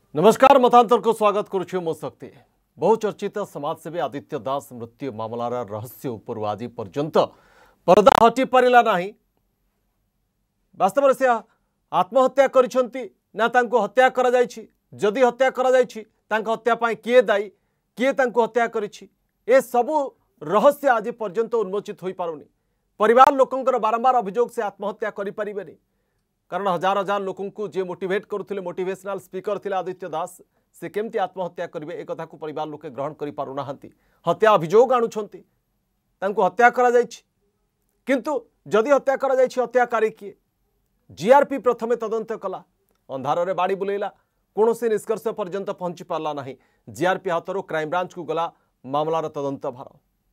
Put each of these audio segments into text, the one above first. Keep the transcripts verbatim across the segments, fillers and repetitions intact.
नमस्कार मतांतर को स्वागत करुछु मो शक्ति। बहुचर्चित समाजसेवी आदित्य दास मृत्यु मामलार रहस्य उपर आज पर्यंत पर्दा हटि पारिला नाही। वास्तव से आत्महत्या करिसंती ना तांको हत्या करा जायछि, जदि हत्या करा जायछि तांको हत्या पाई किए दायी, किए तांको हत्या करिछि, ए सबु रहस्य आज पर्यंत उन्मोचित होई पारुनी। परिवार लोकंकर बारंबार अभियोग से आत्महत्या करि परिबेनी, कारण हजार हजार लोकों को जे मोटिवेट करुले मोटिवेशनल स्पीकर थिले आदित्य दास, से केमती आत्महत्या करेंगे एक कथा को परिवार लोके ग्रहण करि पारु नाहंती। हत्या अभियोग आणुछंती, तांको हत्या करा जायछि, किंतु जदि हत्या करा जायछि हत्याकारी किए? जीआरपी प्रथमे तदंत कला, अंधार रे बाड़ी बुलेला, कोनोसी निष्कर्ष पर्यंत पहुंची पारला नाही। जीआरपी हाथरो क्राइम ब्रांच को गला मामलार तदंत भार।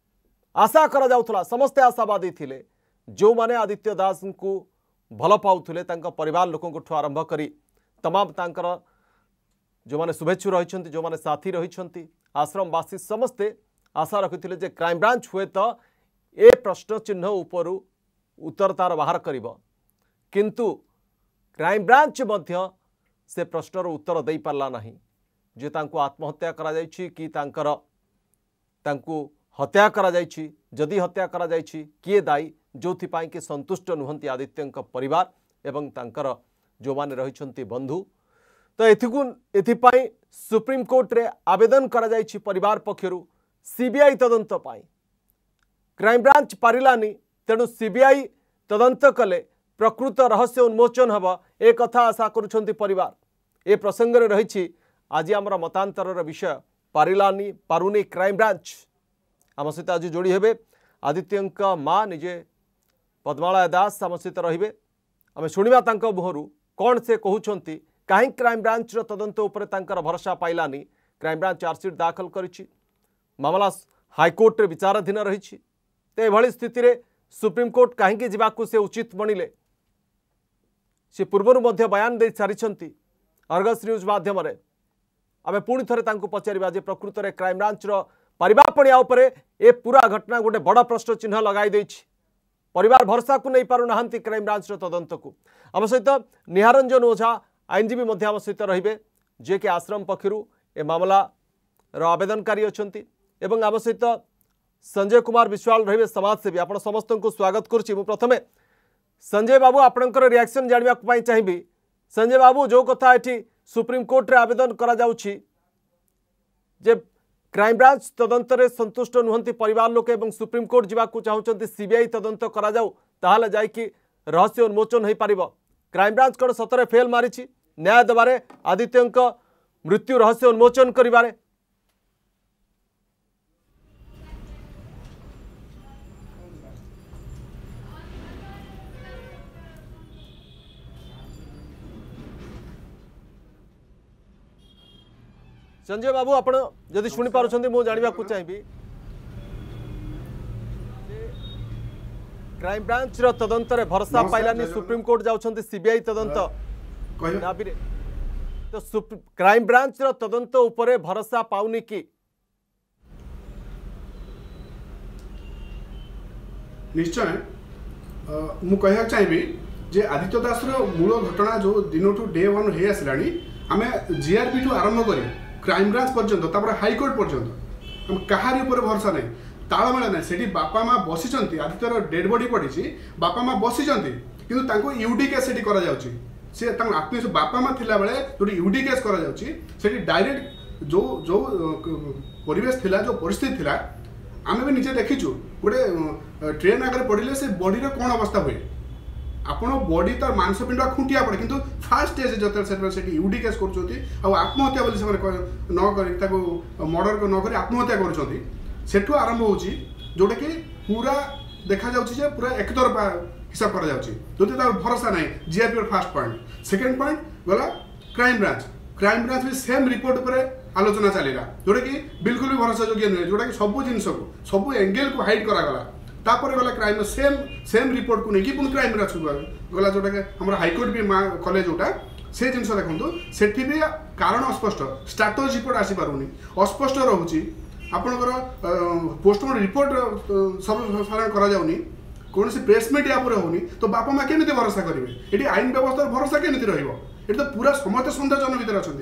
आशा करा जाउथला, समस्ते आशावादी थिले, जो माने आदित्य दास को भल पाउथुले, तांका परिवार लोकंठु आरंभ करी तमाम तांकर जो माने शुभेच्छु रहिछंती, जो माने साथी रहिछंती, आश्रमवासी समस्ते आशा रखिथिले जे क्राइम ब्रांच हुए तो ए प्रश्न चिन्ह उपरु उत्तर तार बाहर करिवो, किंतु क्राइम ब्रांच मध्य से प्रश्नर उत्तर दे पारला नाही जे तांको आत्महत्या करा जायछि कि तांकर तांको हत्या करा जायछि, जदि हत्या करा जायछि किए दायी, जोथि पाई कि संतुष्ट नुहंती आदित्यंक परिवार एवं तांकर जो माने रहिछंती बंधु। तो एथिकु एथिपाई सुप्रीम कोर्ट रे आवेदन करा जायछि परिवार पक्षरु सीबीआई तदंत पाई। क्राइम ब्रांच पारिलानी, तेणु सीबीआई तदंत कले प्रकृत रहस्य उन्मोचन हब, ए कथा आशा करुछंती परिवार। ए प्रसंग रे रहिछि आज आमर मतांतरर विषय पारिलानी पारुनी क्राइम ब्रांच। आम सहित आज जोड़ी हेबे आदित्यंक माँ निजे पद्मालया दास आम सहित रहिबे। आमे शुणिबा तांको मुहरु कौन से कहउछंती, काहे क्राइम ब्रांच रो तदंत उपरे तांकर भरोसा पाइलानी। क्राइम ब्रांच चार्जशीट दाखल करिछि, मामला हाईकोर्ट रे विचाराधीन रहिछि। ते एभଳି स्थिति रे सुप्रीम कोर्ट काहे जिबाकू से उचित मणिले, से पूर्वरु मध्य बयान दे सारिछंती अर्गस न्यूज माध्यम रे। आमे पुणी थरे तांको पचारिबा जे प्रकृत रे क्राइम ब्रांच रो परिवापणिया उपरे ए पूरा घटना गोटे बड़ प्रश्न चिन्ह लगाई देछि। परिवार भरोसा को नहीं पारु नाहंती क्राइम ब्रांच रो तदंत को। आम सहित निहारंजन ओझा आईनजीवी मध्य आम सहित रहिबे, जे कि आश्रम पक्षरु ए मामला रो आवेदनकारी अछंती, एवं आम सहित संजय कुमार विश्वाल रहिबे समाजसेवी। आपण समस्त को स्वागत करुछि। मु प्रथमे संजय बाबू आपणकर रिएक्शन जानिबा पई चाहिबी। संजय बाबू, जो कथा एठी सुप्रीम कोर्ट रे आवेदन करा जाउछि जे क्राइम ब्रांच तदंत रे संतुष्ट नुहंती परिवार लोक एवं सुप्रीम कोर्ट जावाकू चाहउछंती सीबीआई तदंत करा जाऊ, ताहाले जाय कि रहस्य उन्मोचन होई पारिबो। क्राइम ब्रांच कोन सतरे फेल मारिछि न्याय दबारे, आदित्यंक मृत्यु रहस्य उन्मोचन करिबारे। संजय बाबू, आपण जदि शुणी पारुछंती मु जानिबा को चाहिबी, क्राइम ब्रांच रो तदंत रे भरोसा पाइलानी, सुप्रीम कोर्ट जाउछंती सीबीआई तदंत नाबिरे, तो क्राइम ब्रांच रो तदंत उपरे भरोसा पाउनी कि? निश्चय मु कहया चाहिबी जे आदित्य दास रो मूल घटना जो दिनोटू डे वन हे आसलानी, आमे जीआरपी टू आरंभ करी क्राइम ब्रांच पर्यंत तापर हाईकोर्ट पर्यंत हम कहारी ऊपर भरोसा नहीं, तालमेल नहीं। सेठी बापा माँ बसीचंती, आदित्यर डेड बॉडी पड़ी, बापा माँ बसीचंती, किंतु तांको यूडी केस सेठी करा जाउची। से तांको आत्मीय बापा माँ थिला बेले जोटी यूडी केस करा जाउची, सेठी डायरेक्ट जो जो परिवेश थिला, जो परिस्थिति थिला, आमे भी निजे देखिचु। गोटे ट्रेन आगे पड़िले से बॉडी रो कोन अवस्था हुए, आपण बॉडी तार मांसपिंड खुंटिया पड़े, किंतु फास्ट स्टेज जतल से यूडी केस करछोती आ आत्महत्या बोली से न करी ताको मर्डर को न करी आत्महत्या करछोती। सेठु आरंभ होची जोटा कि पूरा देखा जाउची जे पूरा एकतरफा हिसाब करा जाउची, जोते तार भरोसा नहीं। GRP first point. Second point गला क्राइम ब्रांच। क्राइम ब्रांच भी सेम रिपोर्ट पर आलोचना चलेगा, जोटा कि बिल्कुल भी भरोसा योग्य नुहे, जोटा कि सब जिनस को सब एंगल को हाइड करा गला। तापर गला क्राइम सेम सेम रिपोर्ट को नहीं पुणी क्राइम ब्रांच गला, जोटा कि हमरा हाईकोर्ट भी कॉलेज जोटा से जिनस देखु सेठी भी कारण अस्पष्ट, स्टाटस रिपोर्ट आसी पारुनी, अस्पष्ट रहुची। आपणकर पोस्टमार्टम रिपोर्ट सर्वसाधारण करा जाउनी, कौन सी प्रेसमेंट या होनी, तो बापा माँ केमी भरोसा करेंगे? ये आईन व्यवस्था भरोसा केमी रही? ये तो पूरा समस्त सन्देहजन भितर अच्छा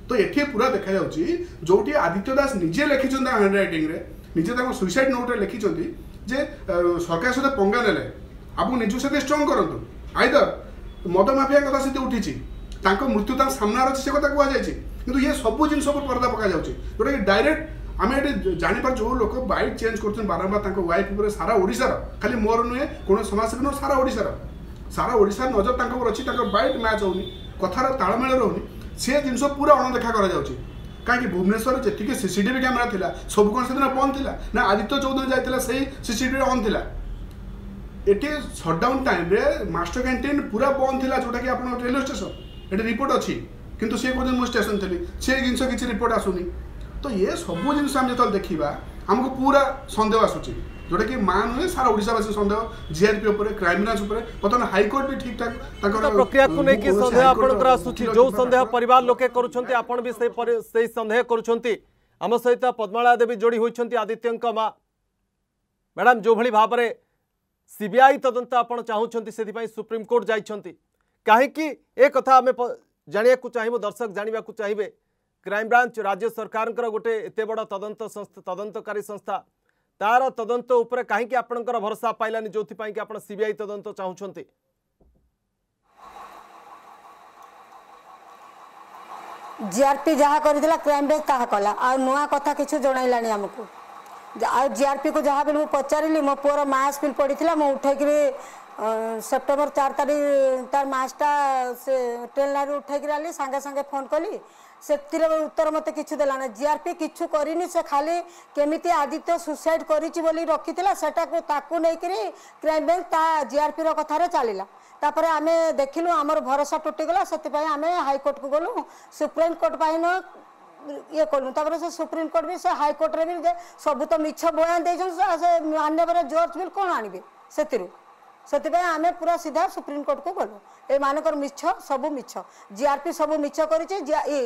तो ये पूरा देखा जाउची जोटी आदित्य दास निजे लिखिछन हैंड राइटिंग रे निजे ताको सुसाइड नोट रे लिखिछन जे सरकार सहित पंगा नेले आपको निज सहित स्ट्रंग करंतु आइदर मद माफिया कथा सहित उठिछि तांको मृत्यु तांको सामना अछि से कथा कुआ जायछि किंतु ये सब जिन सब पर्दा पका जाउछि जोटा कि डायरेक्ट आमे एटी जानि पर जो लोक बाइट चेंज करछन बारंबार तांको वाइफ ऊपर सारा ओडिसा रो खाली मोर नुहे कोन समाजसेवी न सारा ओडिसा रो सारा ओडिसा नजर तांको पर अछि तांको बाइट मैच होनी कथार ताळमेळ रहउनी से जिनस पूरा अणदेखा करा जाउछि कहीं भुवनेश्वर जी सीसीटीवी कैमेरा थिला सब कौन से दिन बंद थिला ना आदित्य चौधरी जाइतिला सही सीसीटीवी ऑन थिला एटी शटडाउन टाइम रे मास्टर कैंटीन पूरा बंद थिला जोटा कि आपन रेलवे स्टेशन एटी रिपोर्ट अछि किंतु से कोन मो स्टेशन थिली से जिनस किछि रिपोर्ट आसुनी तो ये सब जिनस हम जतल देखिबा हमको पूरा संदेह आसुछि जोटा कि मान नुहे सारा ओडिसावासी संदेह जीआरपी ऊपर क्राइम ब्रांच ऊपर बर्तमान हाईकोर्ट भी ठीक ठाक तांकर प्रक्रिया को लेकिन संदेह आपनकर आसुछि जो संदेह परिवार लोके करूछंती आपण भी से से संदेह करूछंती हम सहित पद्मला देवी जोड़ी होइछंती आदित्यंक मा मैडम जो भली भाव रे सीबीआई तदंत आपण चाहुछंती सेति पई सुप्रीम कोर्ट जाइछंती काहे कि ए कथा हमें जानिया को चाहिबो दर्शक जानिबा को चाहिबे क्राइम ब्रांच राज्य सरकार गोटे एते बड़ तदंत संस्था तदंतकारी संस्था तार तदंत उपरे कहीं आपणकर भरोसा पाइलानी जो कि आप सीबीआई तदंत चाहूँगी जीआरपी जहाँ करथिला क्राइम ब्रांच ताहा कला आ नुआ कथा किछु जणाइलानी हमको आ जीआरपी को जहाँ भी मुझे पचारि मो पुअर मास बिल पड़ीला मु उठेकरी सेप्टेम्बर चार तारीख तार मासटा से ट्रेन लाइन उठेकरी आली सांगे सांगे फोन कली से उत्तर मत किछु देलाना जीआरपी किछु करिनी से खाली केमिति आदित्य सुसाइड करिछि बोली रखिथिला सेटा को ताकू नै करी क्राइम ब्रांच ता जीआरपी रो कथा रे चलिला तापरे आमे देखिलु हमर भरोसा टूटी गला सेति पय आमे हाई कोर्ट को गलु सुप्रीम कोर्ट पय न ये कलु तापरे से सुप्रीम कोर्ट भी से हाई कोर्ट रे भी सब तो मिछ बयान देछन से माननीय जज बिल कोन आनिबे सेतिरु से आमे पूरा सीधा सुप्रीम कोर्ट को गलु ए मानकर मिछ सबू मिछ जीआरपी सबू मिछ करिछि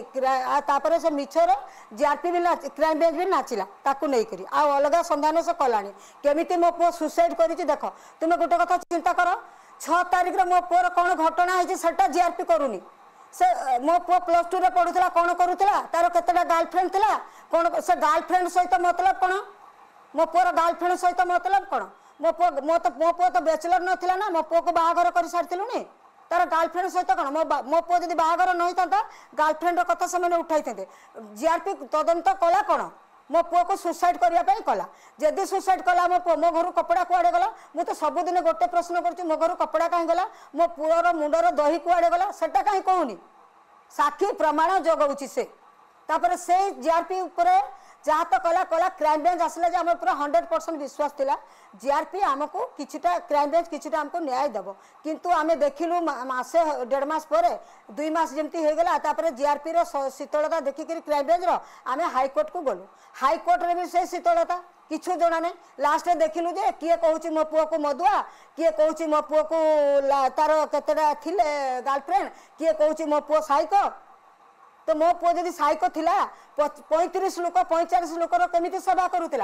तापरे से मिछर जीआरपी भी क्राइम ब्रांच भी नाचिला ताकू नै करी आ अलगा संधान से कलानी केमिति मो पो सुसाइड करिछि देख तुमे गोटे कथा चिंता कर छह तारिख रे मो पोर कोन घटना है सेटा जीआरपी करूनी से मो पो प्लस टू रे पढुतला कोन करूतला तार केतेटा गर्लफ्रेंड थिला कोन से गर्लफ्रेंड सहित मतलब कोन मो पोर गर्लफ्रेंड सहित मतलब कोन मो पो मो तो मो पो तो बैचलर नथिला ना मो पो को बाहागर कर सारथिलुनी तार गर्लफ्रेंड सहित कोन मो मो पो जदी बाहागर न होइता गर्लफ्रेंड कथा से मैंने उठाइते जीआरपी तदंत कला कोन मो पो को सुसाइड करिया पई कला जदी सुसाइड कला मो पो मो घर कपड़ा कुआडे गला मु तो सब दिन गोटे प्रश्न करछि मो घर कपड़ा काहे गला मो पुअर मुंडर दही कुआडे गला सेटा काहे कहूनी साक्षी प्रमाण जगउछि से तापर से जीआरपी ऊपर जहाँ तो कला कला क्राइम ब्रांच आसला आम पूरा हंड्रेड परसेंट विश्वास थिला जीआरपी आमको किछिटा क्राइम ब्रांच किछिटा हमको न्याय देव किंतु आमे देखिलु मासे डेढ़ मास परे दुई मास जमती हो गला तापर जीआरपी रो शीतलता देखिक क्राइम ब्रांच रो आमे हाईकोर्ट को गलु हाईकोर्ट रे भी से शीतलता किछु जना ने लास्ट रे देखिलु जे किए कहूची मो पुओ को मधुआ किए कहूची मो पुओ को तार केतेटा थिले गर्लफ्रेंड किए कहूची मो पुओ साइको तो मो पुओ जदि साइको थिला पैंतीस लोक पैंचाश लोकर केमिति सेवा करूला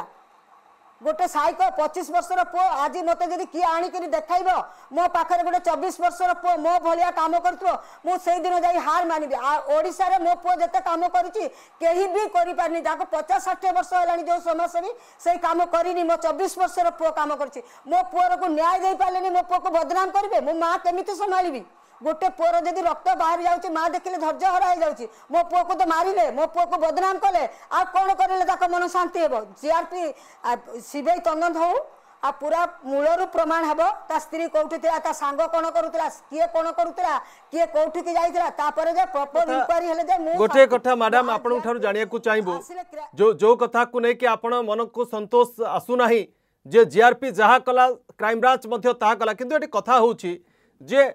गोटे साइको पच्चीस वर्षर पुओ आज मत जदि किए आणिक देखाइब मो पाखे गोटे चौबीस वर्षर पुओ मो भलिया काम कर मुझे दिन जा हार मानिबी ओडिशा रे मो पुओ जते काम करिछि केही भी करि पारनी जाको पचास साठ वर्ष होलानी जो समाजसेवी से काम करिनी मो चौबीस वर्षर पुओ काम करछि मो पुओर को न्याय दे पालेनी मो पुओ को बदनाम करिवे मो मां केमिति संभालिबी गोटे पुअर जदि रक्त बाहर जाऊँगी माँ देखिले धैर्य हरा जाऊँगी मो पुओ को तो मारिले मो पुओ को बदनाम कले आ कौन करें मन शांति हे जीआरपी सीबीआई तदंत हो आ पूरा मूलरू प्रमाण हे ता स्त्री कौटी ता सांग कौन करूला किए कौन करूला किए कौटी की जाइला तापर जे प्रॉपर इंक्वायरी हेले जे मु गोटे कथा मैडम आपन ठारू जानिया को चाहिबो जो जो कथा को नै कि आपन मन को संतोष आसु नाही जे जीआरपी जहा कला क्राइम ब्रांच मध्ये ता कला किंतु एटी कथा होउची जे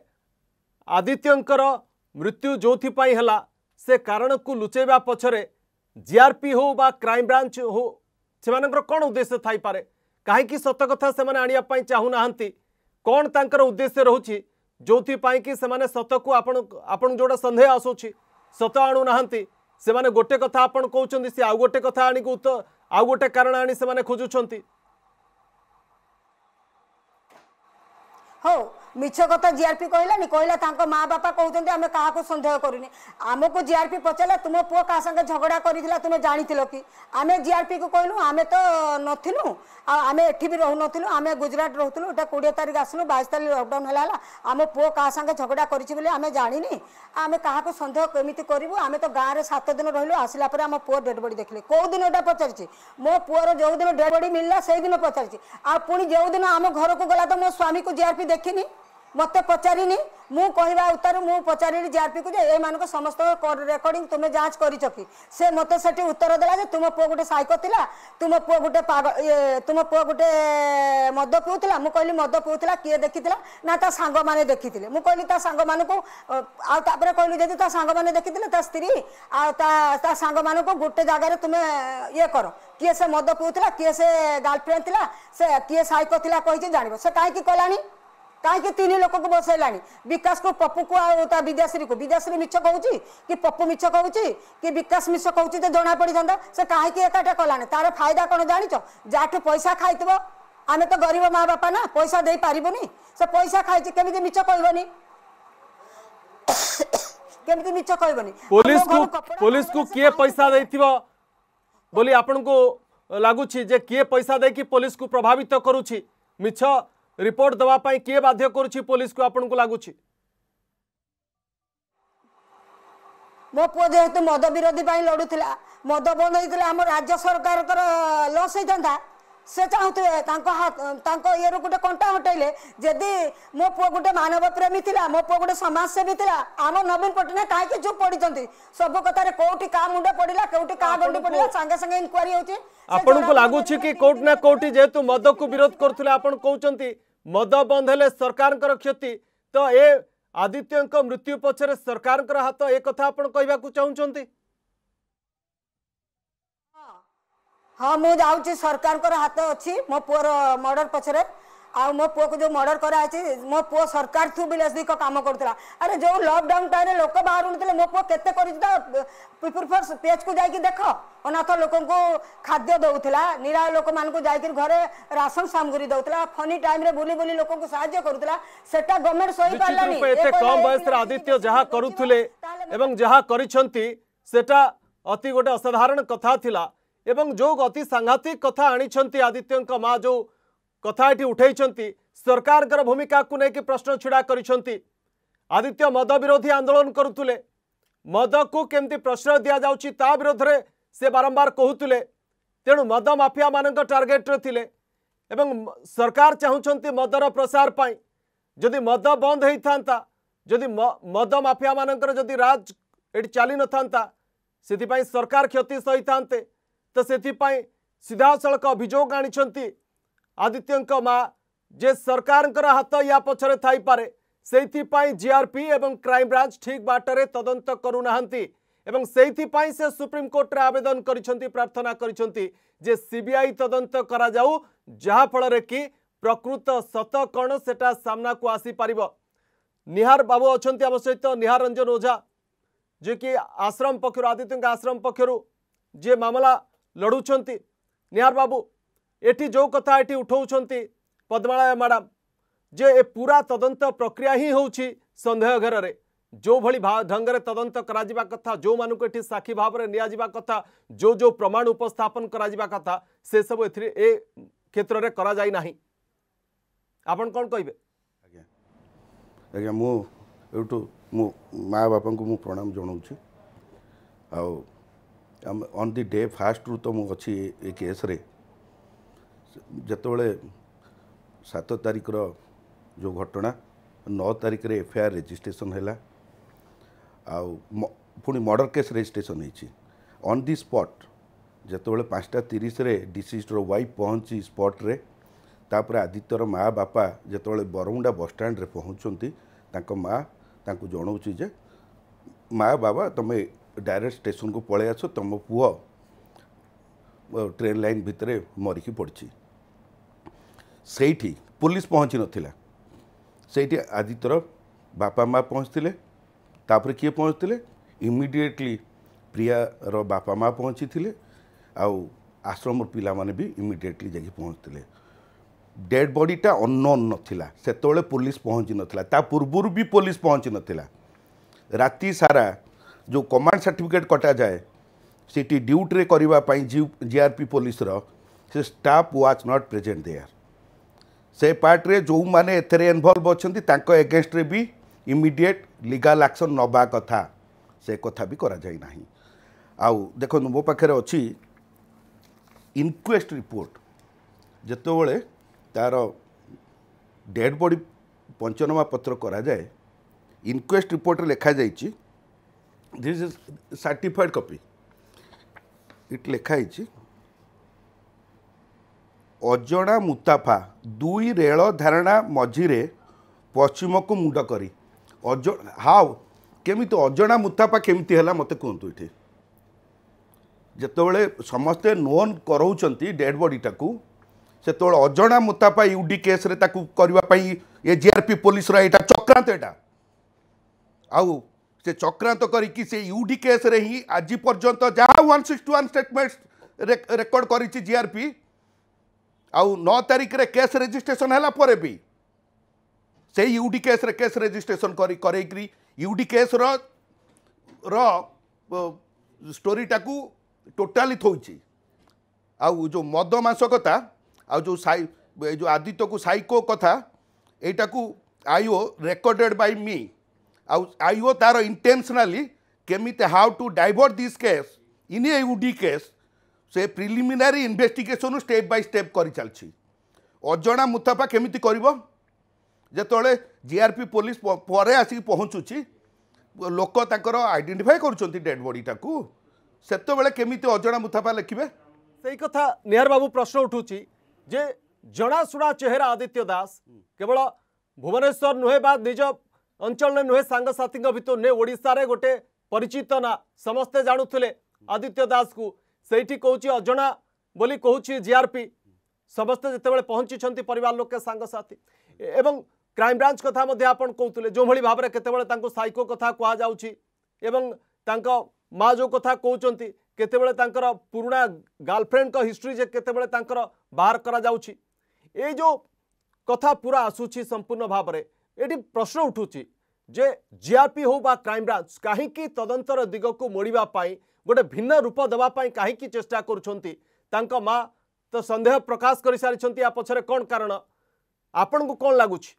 आदित्यंकर मृत्यु जोथि पाई हला से कारण को लुचेबा पछरे जीआरपी हो बा क्राइम ब्रांच हो सेमानकर कोन उद्देश्य थाई पारे काहे कि सत कथा से माने आनिया पाई चाहू नाहंती कोन तांकर उद्देश्य रहउची जोथि पाई कि सेमाने सत को आपण आपण जोडा संदेह आसुची सत आणु नाहंती सेमाने गोटे कथा आपण कहउचंदी से आ गोटे कथा आनी को तो आ गोटे कारण आनी सेमाने खोजुचंती हो मिछ कथा जीआरपी कहलानी कहला तांको माँ बापा कहते आम क्या सन्देह करूनी आमको जीआरपी पचारा तुम पुओ क्या संगे झगड़ा करथिला तुम जानिथिलो कि आमे जीआरपी को कहलु आमे तो नथिलु आमे एठी भी रहु नथिलु आमे गुजरात रहथुलु एटा बीस तारिख आसलु बाईस तारिख लॉकडाउन हला आम पुओ क्या संगे झगड़ा करिछि बोले आमे जानिनी आमे क्या सन्देह केमिति करिवु आमे तो गाँव में सात दिन रहिलु आसिला परे आम पुओ डेड बॉडी देखले कौ दिन एटा पचारिछि मो पुओर जो दिन डेड बॉडी मिलला से दिन पचारिछि आ पुणी जो दिन आम घर को गला तो मो स्वामी को जीआरपी देखिनी मत पचारिनी मु कहवा उत्तर मु पचारि जीआरपी को ए मान समस्त रेकर्डिंग तुम जांच कर से मत से उत्तर देला जे तुम पुओ गोटे साइको थिला तुम पुओ गोटे पागल तुम पुओ गोटे मद पिउथिला मु कहली मद पिउथिला किए देखिथिला ना ता सांग माने देखिथिले मु कहली ता सांग मान को आ तापर कहली जदि ता सांग माने देखिथिले ता स्त्री आ ता ता सांग मान को गोटे जगह तुम ये करो किए से मद पिउथिला किए से गर्लफ्रेंड थिला से किए साइको थिला कहि जानिबो से काहे कि कलानी कहीं तीन लोक को बसैलानी विकास को पप्पू को आ विद्याश्री को विद्याश्री मिछ कहूँ कि पप्पू मिछ कहूँ कि विकास मिछ कहूँ तो जना पड़ था से कहीं एकाटा कलानी तार फायदा कौन जाच जाठू पैसा खाई आम तो गरीब माँ बापा ना पैसा दे पारबुनि से पैसा खाई केमी मिछ कहबनी केमी मिछ कहबनी पुलिस को पुलिस को किए पैसा देथिबो बोली आपन को लागुछि जे किए पैसा दे कि पुलिस को प्रभावित करूछि मिछ रिपोर्ट दवा पाई किए बाध्य करुछि पुलिस को आपन को लागुछि मो पुओ जेहेतु मद विरोधी पाई लड़ुथिला मद बंद होइतिला हम राज्य सरकार कर लॉस होइतंता से चाहूथे तांको हाथ तांको ये गोटे कंटा हटेले जदि मो पुओ गोटे मानव प्रेमी थिला मो पुओ गोटे समाज सेवी थिला आम नवीन पटनायक काहे चुप पड़िचंती सब कथारे कोठी का मुंड पड़िला कोठी का गंडी पड़िला संगे संगे इंक्वायरी होची आपन को लागुछि कि कोर्ट ना कोठी जेतु मद को विरोध करथुले आपन कहउचंती मद बंद हेले सरकार क्षति तो ए आदित्य मृत्यु पछरे सरकार हाथ ए कथा आपण कहबा को चाहउचंती हाँ मु जाऊँगी सरकार हाथ अच्छी मो पुओर मर्डर पछरे आ मो पुओ को जो मर्डर कराई मो पुओ सरकार थ्रू विलासिक काम करूला अरे जो लॉकडाउन टाइम लोक बाहर थे मो पुओ केते पीपुल फोर्स पेज को जाकि देख अनाथ लोक को खाद्य दौला निराय लोक मान को जाकर घरे राशन सामग्री दौला फनी टाइम रे बुली बुली लोक को साहाय्य करूला सेटा गवर्नमेंट सही पारलानी एते कम बयस रे आदित्य जहा करूथुले एवं जहा करिसंती सेटा अति गोटे असाधारण कथा थिला एवं जो अति सांघातिक कथा आनिछंती आदित्य माँ जो कथा ये उठे सरकार भूमिका को लेकिन प्रश्न छिड़ा करिसंती आदित्य मद विरोधी आंदोलन करुले मद को केमती प्रश्रय दि जाउछि ता विरोध रे से बारंबार कहूले तेणु मद माफिया मान टार्गेट रे थिले एवं सरकार चाहूँगी मदर प्रसार पाई जदि मद बंद होता जदि मद माफिया मानकर जदि राज ये चली न था से सरकार क्षति सही था तो से सीधा सड़क अभियोग आनी आदित्य माँ जे सरकार हाथ या पछरे थाई पारे से जीआरपी एवं क्राइम ब्रांच ठीक बाटरे तदंत करूना एवं से से सुप्रीम कोर्ट रे आवेदन करिसेंती प्रार्थना करिसेंती जे सीबीआई तदंत करा जाऊ जहा फल कि प्रकृत सत कौन सेटा सामना को आसी पारिबो। निहार बाबू अछंती आम सहित निहार रंजन ओझा जे कि आश्रम पक्षर आदित्य आश्रम पक्षर जे मामला लड़ुंट निहार बाबू एटी जो कथा एटी उठाउछंती पद्मालय मैडम जे ए पूरा तदंत प्रक्रिया ही होउछि संदेह घर रे जो भली ढंग से तदंत करा जिबा कथा जो मानक एटी साक्षी भाव में निया जिबा कथा जो जो प्रमाण उपस्थापन करा जिबा कथा से सब एथि ए क्षेत्र रे करा जाई नाही आपन कोन कहबे। आज्ञा आज्ञा मु एठु मु माँ बापा को मु प्रणाम जनाऊँ आम ऑन दी डे फास्ट रु तो मु अच्छी ए केस रे जतबले सात तारिख रो जो घटना नौ तारिख रे एफआईआर रजिस्ट्रेशन हैला आउ पुणी मर्डर केस रजिस्ट्रेशन होती ऑन दी स्पॉट जतबले पाँचटा तीस रे डिसीज रो वाइफ पहुँची स्पॉट रे तापर आदित्यर माँ बापा जतबले बरमुंडा बस स्टैंड रे पहुँचती तांको माँ तांको जनाऊँची जे माँ बाबा तमें डायरेक्ट स्टेशन को पलि आस तुम पुओ ट्रेन लाइन भितर मरिकी पड़ी से पुलिस पहुँची नाला से आदित्यर बापा माँ पहुँचते तापर किए पहुँचते इमिडिएटली प्रिया रो बापा माँ पहुँची थे आउ आश्रम पिला माने भी इमिडिएटली जाकि पहुँचते डेड बॉडीटा अननोन नथिला सेतोले पुलिस पहुँची नथिला ता पूर्व भी पुलिस पहुँची नथिला राति सारा जो कमांड सर्टिफिकेट कटा जाए सीटी ड्यूटी रे करिवा पई जीआरपी पुलिस रो से staff was not present there से पार्ट रे जो माने एथरे इन्वॉल्व अछंती तांको अगेंस्ट रे भी इमीडिएट लीगल एक्शन नबा कथा से कथा भी करा जाई नाही आउ देखो मो पाखरे अछि इनक्वेस्ट रिपोर्ट जेतोबेले तार डेड बॉडी पंचनामा पत्र करा जाए इनक्वेस्ट रिपोर्ट लिखा जाइए this is certified copy it लिखाई अजणा मुताफा दुई रेल धारणा मझिरे पश्चिम को मुंड करी अज हाउ केमी अजणा मुताफा केमती है मत कहतु ये जितेबाला समस्ते नोन कराउछंती डेड बॉडीटा को से अजणा मुताफा यूडी केस रे ताकू करने ये जीआरपी पुलिस रा एटा चक्रांत एटा आउ से चक्रांत करी से यूडी केस रे ही आज पर्यंत जहाँ one sixty one statement record करी जीआरपी आउ नौ तारीख रे केस रजिस्ट्रेशन है पर भी से यूडी केस रे केस रजिस्ट्रेशन करी करी यूडी केस रो रो स्टोरीटा को टोटाली थोची आउ जो मद मांस कथा आउ जो साई जो आदित्य को साइको कथा एटा को आईओ रेकॉर्डेड बाय मी आउ आईओ तार इंटेंशनली केमिते how to divert this case in a UD case से preliminary investigation step by step करी चलछि अजणा मुताफा केमिति करिवो जेतोले जीआरपी पुलिस परे आसी पहुँचुची लोक ताकर आइडेंटिफाई करूछंती डेड बॉडीटा को सेतो बेले केमिति अजणा मुताफा लिखिबे सही कथा निहार बाबू प्रश्न उठुची जे जनाशुना चेहरा आदित्य दास केवल भुवनेश्वर नुहे बा निज अंचल ने नुहे सांगसाथी भितर ने ओडिशा रे गोटे परिचित ना समस्ते जानुथिले आदित्य दास को सेठी कहूची अजणा बोली कहूची जीआरपी समस्ते जितेबाला पहुंची परिवार लोक सांगसाथी एवं क्राइम ब्रांच कथा मध्य आपण कहते जो भली भाव में केतेबेले साइको कथा कह जाउची एवं तांको माँ जो कथा कहते केतेबेले तांकर पुराना गर्लफ्रेंड का हिस्ट्री जे केतेबेले तांकर बाहर करा जाउची ए जो कथा पूरा आसुची संपूर्ण भाव में एटी प्रश्न उठुची जे जीआरपी हो बा क्राइम ब्रांच कहीं तदंतर दिग को मोड़िबा पाई गोटे भिन्न रूप देवा पाई कहीं चेष्टा करुछंती तांको माँ तो संदेह प्रकाश कर सारी या पछरे कौन कारण आपण को कौन लगुच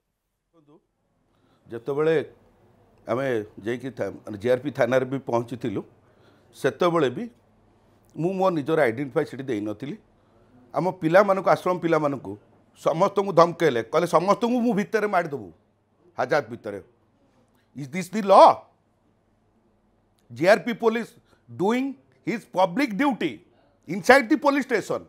जितेबले आम जा जीआरपी थाना भी पहुँची सेतबले भी मु मो निजर आइडेंटिफाई से दे नी आम पिला मानक आश्रम पिला मानक समस्त को धमकेले कहले समस्त को मु भितर मारिदेबू हाजात भितर is this the law GRP police doing his public duty inside the police station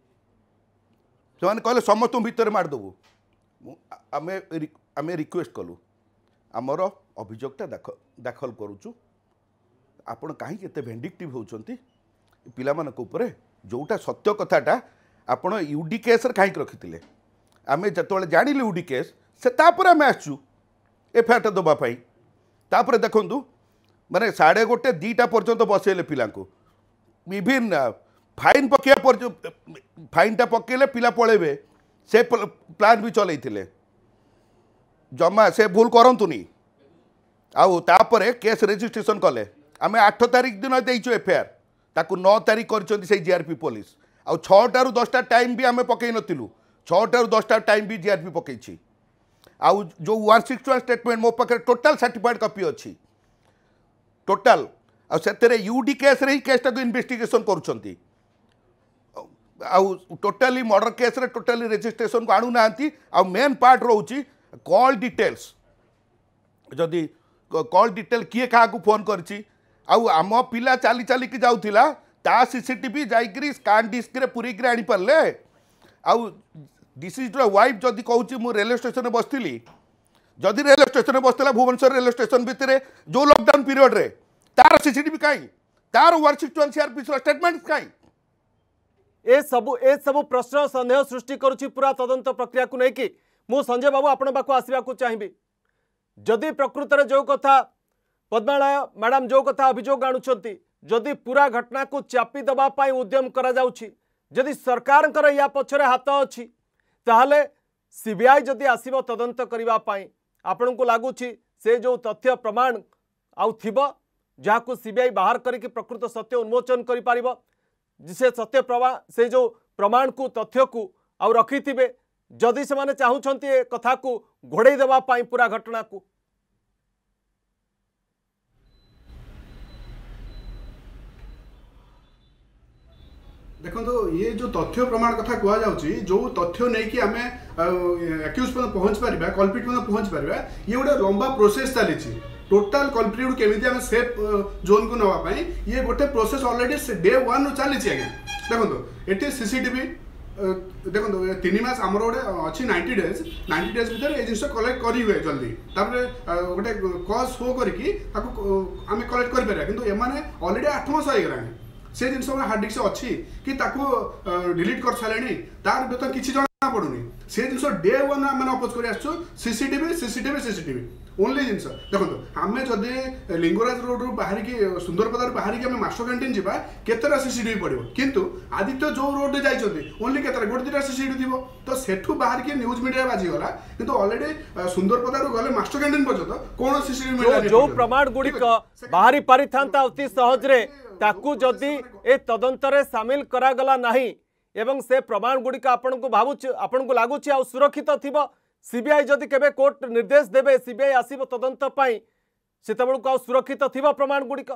से कहले समस्त भितर मारिदेबू आम आम रिक्वेस्ट कलु आमर अभियोगटा दाखल दाखल करुचु आपण कहीं एते भेंडिक्टिव होउचंती पिला मानक उपरे जोटा सत्य कथाटा आपण यूडी केस रे कहीं रखिथिले आमे जतोले जानिले यूडी केस से तापर आमे आछू एफआईआर दबा पाई तापर देखंतु माने साढ़े गोटे दीटा पर्यंत बसेले पिला को विभिन्न फाइन पकेया फाइनटा पकेले पिला पळेबे से प्लान भी चलैथिले जमा से भूल करंतुनी आउ तापरे केस रजिस्ट्रेशन कले आमे आठ तारीख दिन देइछु एफआईआर ताकू नौ तारीख कर जीआरपी पुलिस आउ छटारू दसटा टाइम भी आमे पकई नथिलु छटारू दसटा टाइम भी जीआरपी पकईछि आउ जो वन सिक्सटी वन स्टेटमेंट मो पाखे टोटाल सर्टिफाइड कॉपी अच्छी टोटाल आ सेतरे यूडी केस रे ही केसटा को इन्वेस्टिगेशन करूछंती आउ टोटाली मर्डर केस रे टोटाली रजिस्ट्रेशन को आणु नांती आ मेन पार्ट रोची कॉल डिटेल्स जदि कॉल डिटेल किए क्या फोन करछि आउ आम पिला चाली चाली की जाउथिला ता सीसीटीवी जाइकरी स्कान डिस्क रे पुरीक रे आनी परले आउ डिसीज्ड वाइफ जदि कहूँ मु रेलवे स्टेशन में बसती जदि रेलवे स्टेशन में बसला भुवनेश्वर रेलवे स्टेशन भितर जो लॉकडाउन पीरियड रे तार सीसीटीवी कहीं तार one sixty one CRP statement कहीं ए सबु ए सबु प्रश्न संदेह सृष्टि करुछि पूरा तदंत प्रक्रिया को लेकिन मु संजय बाबू आपण पाखु आसवा को चाहिए जदि प्रकृत में जो कथा पद्मालय मैडम जो कथा अभियोग आणुछंती जदि पूरा घटना को चापी दबा पाई उद्यम करा जाउछि जदि सरकार या पछरे हाथ अछि ताहले सीबीआई जदि आसीबो तदंत करिबा पाई आपन को लागुछि से जो तथ्य प्रमाण आउ थिबो जहां सीबीआई बाहर करके प्रकृत सत्य उन्मोचन करि पारिबो से सत्य प्रमाण से जो प्रमाण को तथ्य को आउ रखिथिबे जदि से माने चाहुछंती ए कथा को घोड़े देबा पाई पूरा घटना को। देखो तो ये जो तथ्य प्रमाण कथा कह जाउची जो तथ्य नहीं कि आमे एक्यूज पर पहुंच परिबा कल्प्रिट पर पहुंच परिबा ये गोटे लंबा प्रोसेस चली टोटाल कल्प्रिट केमिति आमे सेफ जोन को नवा पाई ये गोटे प्रोसेस ऑलरेडी डे वन चली आज्ञा। देखो तो एटी सीसीटीवी देखो तो तीन मास आमर गोटे अच्छी नाइंटी डेज नाइंटी डेज भीतर ये जिन कलेक्ट करी हुए जल्दी तापर गोटे कज शो करके आम कलेक्ट कर पारे किंतु एमाने ऑलरेडी आठ मास हो गलानी से जिन हार्ड डिस्क अच्छी कि डिलीट कर सारे तार व्यत किसी जना पड़ूनी से जिन डे वन आम अपोज कर सीसीटीवी सीसीटीवी सीसीटीवी ओनली जिन देखो आम जदि लिंगराज रोड रू बाहर की सुंदरपदा बाहर की मास्टर कैंटीन जावा केतटा सीसीटीवी पड़ो किंतु आदित्य जो रोड जाइए ओनली केतटा गोटे दुटा सीसीटीवी थी तो सेठू बाहर की न्यूज मीडिया बाजिगला किंतु ऑलरेडी सुंदरपदा गले मास्टर कैंटीन पर्यंत कौन सीसीटीवी जो प्रमाण गुड़िक बाहरी पारि था अति सहजरे ताकू जदि ए तदंतरे सामिल करागला नहीं एवं से प्रमाण गुड़िक आपन को भावुच आपन को लागुच आ सुरक्षित थिबो सीबीआई जदि केबे कोर्ट निर्देश देबे सीबीआई आसीबो तदंत पाई सेतबेलु को सुरक्षित थिबो प्रमाण गुड़िक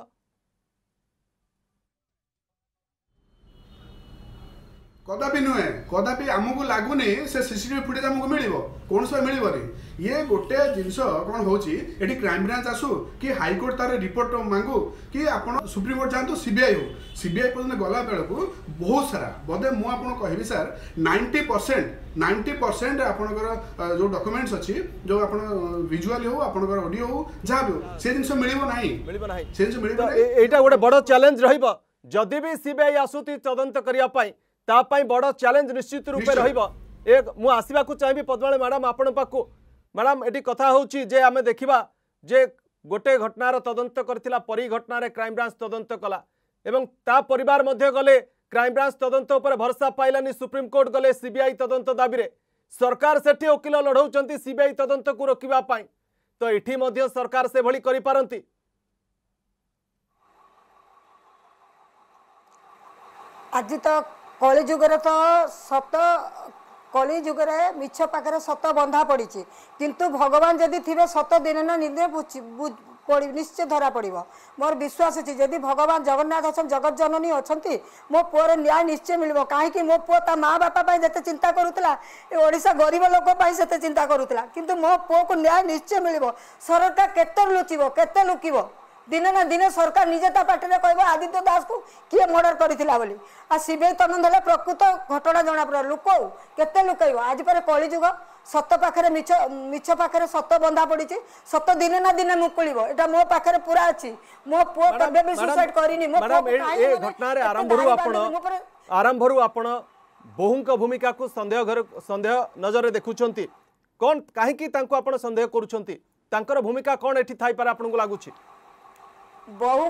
कदापि नुहे कदापि आमको लगुनि से सीसीटीवी फुटेज आमको मिल कौन सब मिलनी ये गोटे जिनस कौन होची एटी क्राइम ब्रांच आसू कि हाईकोर्ट तार रिपोर्ट मांगू कि आप सुप्रीम कोर्ट जातु सीबीआई हो सीबीआई पर्यटन गला बेलू बहुत सारा बोधे मुझे कहबी sir ninety percent ninety percent आपंकर जो डॉक्यूमेंट्स अच्छी जो आप विजुअल हो आपंकर ऑडियो हो जहाँ भी हो से जिन मिल ना से जिन मिल एटा गोटे बड़ चैलेंज रहिबो जदि भी सीबीआई आसुती तदंत करिया पाई तापाई बड़ चैलेंज निश्चित रूपे रहिबो एक मु आसीबा को चाहिबी पद्मावती मैडम आपण पाखु मैडम एटी कथा होची जे आमे देखिबा जे गोटे घटनार तदंत करथिला परी घटनारे क्राइम ब्रांच तदंत कला एवं ता परिवार मध्य गले क्राइम ब्रांच तदंत उपर भरोसा पाइलानी सुप्रीम कोर्ट गले सीबीआई तदंत दाबी रे सरकार सेठी वकील लढौचंती सीबीआई तदंत को रोकिबा पाई तो एठी मध्य सरकार से भली करि पारंती आज तो कली जुगर तो सत कली जुगर मिछ पाखे सत बंधा पड़ी किंतु भगवान जदि थे सत दिन ना निर्णय निश्चय धरा पड़ो मोर विश्वास अच्छी जदि भगवान जगन्नाथ अच्छा जगत जननी अच्छा मो पुअर न्याय निश्चय मिल कहीं मो पुओ ता माँ बापा जिते चिंता करूला ओडिशा गरीब लोक से चिंता करूला किंतु मो पुओ को न्याय निश्चय मिल सरकार केते लुचिब केते लुकिब दिन ना दिन सरकार निजे ता पार्टी कह आदित्य दास को किए मर्डर करथिला बोली आ सीबीआई तदंत हेले प्रकृत घटना जना पड़ा लुक केते लुकैब आज पर कलिजुग सत पाखे मिछ मिछ पाखे सत बंधा पड़ी सत दिन ना दिन मुकुलिब एटा मो पाखे पूरा अच्छी मो पुओ केबे भी सुसाइड करिनी मो पुओ ए घटना रे आरंभ रु आपण आरंभ रु आपण बहुंक भूमिका को संदेह घर संदेह नजर देखुछंती कोन काहे की तांको आपण संदेह करूछंती तांकर भूमिका कोन एठी थाई पारे आपण को लागुछि बहु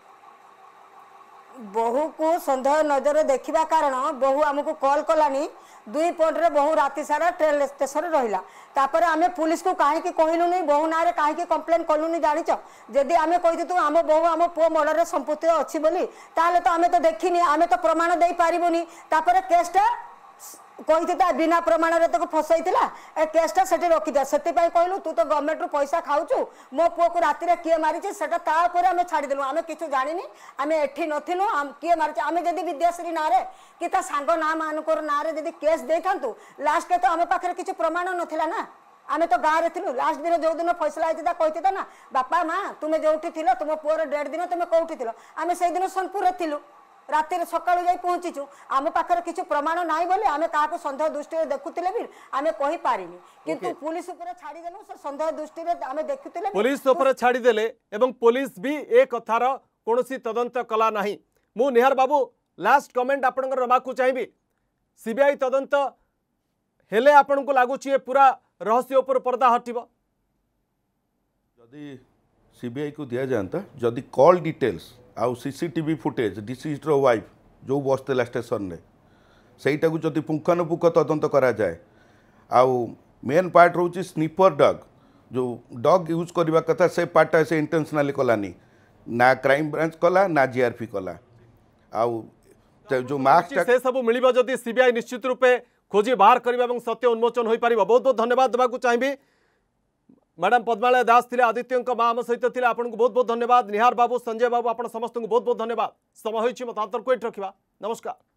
बहु को संदेह नजर देखा कारण बहु आमको कॉल कलानी दुई पॉइंट बहु राति सारा ट्रेन स्टेशन रहा तापर आम पुलिस को कहीं कहलु नहीं बहु ना कहीं कंप्लेन कलु नहीं जानिच जदि आम कही आम बहु आम पुओ मर्डर संपत्ति अच्छी बोली ताले तो आम तो देखनी आम तो प्रमाण दे पारिबुनी तापर केसटा कही बिना प्रमाण तो फसईला ए केसटा से रखीथा से कहलु तू तो गवर्नमेंट रू पैसा खाऊचु मो पुओ को राति किए मारी से आम छाड़देलु आम किसी जानी आम एठी नथिलु किए मारी आम जदि विद्याश्री ना कि सांग ना मानकर ना जदि केस दे था लास्ट के तो आम पाखे किसी प्रमाण नाला ना आम तो गाँव में थिलु लास्ट दिन जो दिन फैसला होता कही ना बापा माँ तुम्हें जो थी तुम पुअर डेढ़ दिन तुम्हें कौटी थी आम से दिन सोनपुर थिलु राति सका जाई पहुँचीचु आम पाखे किसी प्रमाण ना बोली आम क्या सन्देह दृष्टि देखुले भी आम कही पारिनी किंतु पुलिस ऊपर छाड़देलु से सन्देह दृष्टि आम देखुले पुलिस ऊपर छाड़देले एवं पुलिस भी ए कथार कोनोसी तदंत कला नाही मु निहार बाबू लास्ट कमेंट आपनकर रमाकु चाहिबी सीबीआई तदंत हेले आपन को लागुची ए पूरा रहस्य ऊपर पर्दा हटिबो जदि सीबीआई को दिया जाता जदि कॉल डिटेल्स आउ सीसीटीवी फुटेज डिसीज्ड वाइफ जो बसला स्टेशन में सहीटा को जदि पुंखानुपुख तदंत करा जाए आउ मेन पार्ट रोचे स्निपर डग जो डग यूज करवा कथा से पार्टा से इंटेंशनली कलानी ना क्राइम ब्रांच कला ना जीआरपी कला आउ जो मार्क्स से सब मिलिबा जदि सीबीआई निश्चित रूपे खोजी बाहर करबा एवं सत्य उन्मोचन होई परिबा। बहुत बहुत धन्यवाद देबाकू चाहिबी। मैडम पद्मालय दास थिले आदित्य माँ आम सहित थिले आपन को बहुत बहुत धन्यवाद। निहार बाबू संजय बाबू आपण समस्त को बहुत बहुत धन्यवाद। समय होइछि मतांतर को रखिबा। नमस्कार।